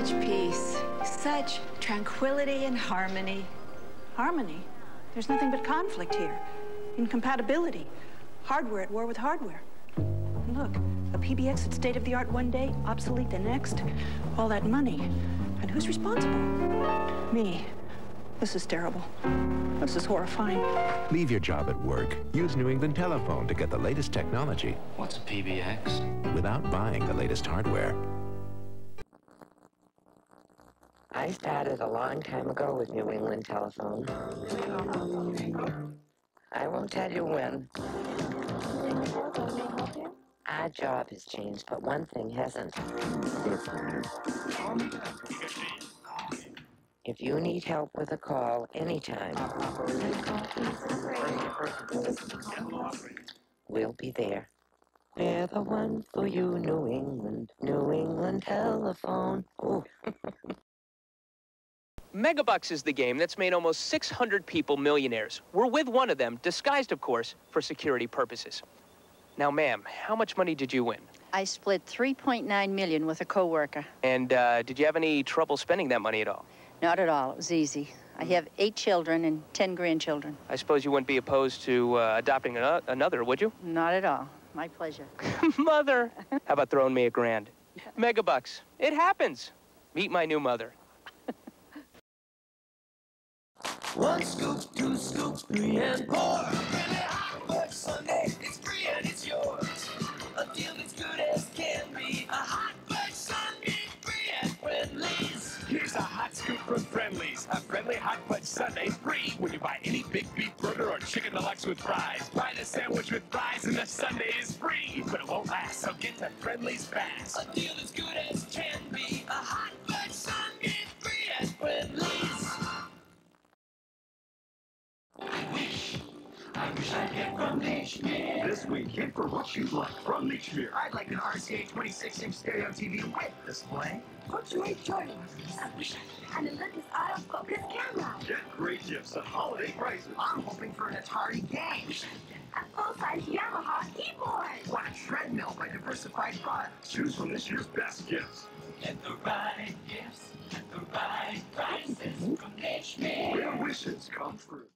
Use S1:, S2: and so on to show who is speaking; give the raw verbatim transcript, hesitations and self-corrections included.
S1: Such peace, such tranquility and harmony.
S2: Harmony? There's nothing but conflict here. Incompatibility. Hardware at war with hardware. And look, a P B X that's state-of-the-art one day, obsolete the next. All that money. And who's responsible? Me. This is terrible. This is horrifying.
S3: Leave your job at work. Use New England Telephone to get the latest technology.
S4: What's a P B X?
S3: Without buying the latest hardware.
S5: I started a long time ago with New England Telephone. I won't tell you when. Our job has changed, but one thing hasn't. If you need help with a call anytime, we'll be there. We're the one for you, New England. New England Telephone. Ooh.
S6: Megabucks is the game that's made almost six hundred people millionaires. We're with one of them, disguised, of course, for security purposes. Now, ma'am, how much money did you win?
S7: I split three point nine million dollars with a coworker.
S6: And uh, did you have any trouble spending that money at all?
S7: Not at all. It was easy. I have eight children and ten grandchildren.
S6: I suppose you wouldn't be opposed to uh, adopting an another, would you?
S7: Not at all. My pleasure.
S6: Mother! How about throwing me a grand? Megabucks. It happens. Meet my new mother.
S8: One scoop, two scoops, three and more. Really hot work Sunday, it's free and it's yours. A deal that's good as can be. A hot work Sunday, free at Friendly's.
S9: Here's a hot scoop from Friendly's. A friendly hot fudge Sunday free when you buy any big beef burger or chicken deluxe with fries. Buy the sandwich with fries and the Sunday is free. But it won't last, so get to Friendly's fast.
S8: A deal as good as can be. A hot fudge Sunday free at Friendly's. I wish, I wish I'd get from Lechmere.
S9: This week, hit for what you'd like from Lechmere.
S10: I'd like an R C A twenty-six inch stereo T V with display.
S11: Fortunate choice.
S10: I wish I
S11: And the Lucas Auto Focus camera.
S9: Get great gifts at holiday prices.
S10: I'm hoping for an Atari game.
S11: A full-size Yamaha keyboard.
S10: Want a treadmill by Diversified Products.
S9: Choose from this year's best gifts.
S8: Get the right gifts at the right prices from Lechmere.
S9: Where wishes come true.